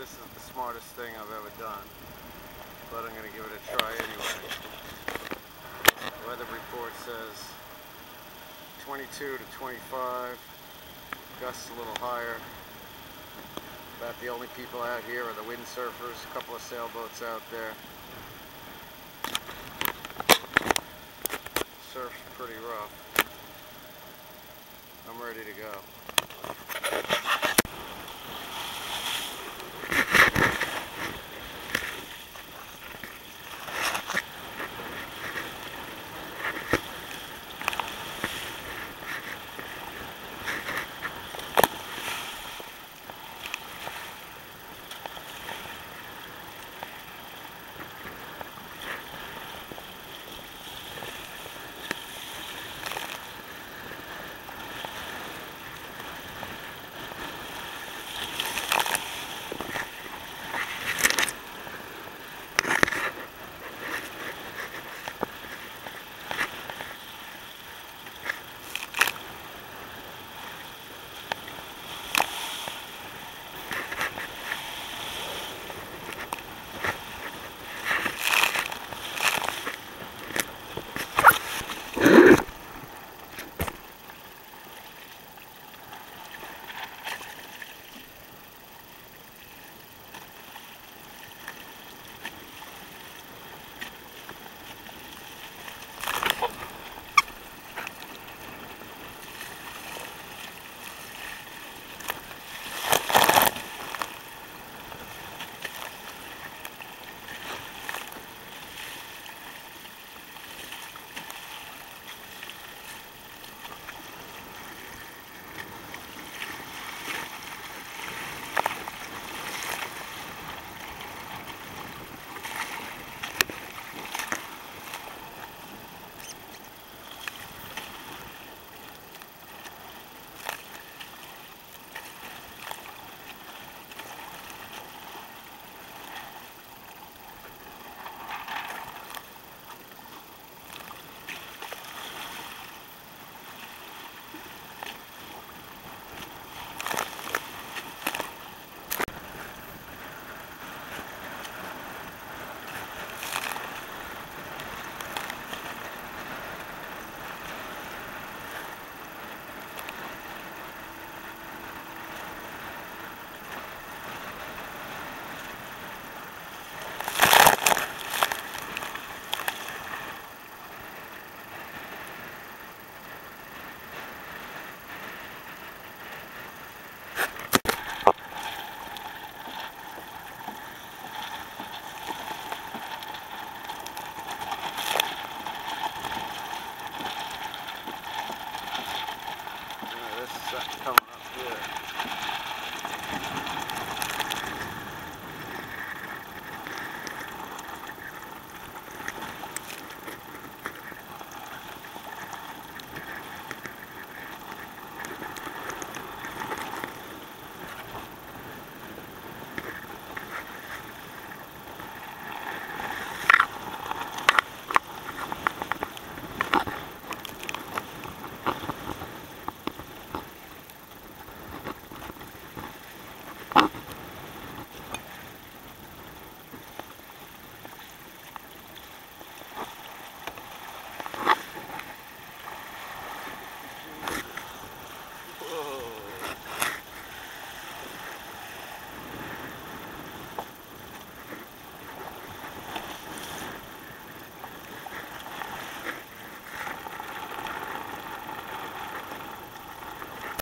this is the smartest thing I've ever done, but I'm going to give it a try anyway. The weather report says 22 to 25, gusts a little higher. About the only people out here are the windsurfers, a couple of sailboats out there. Surf's pretty rough. I'm ready to go.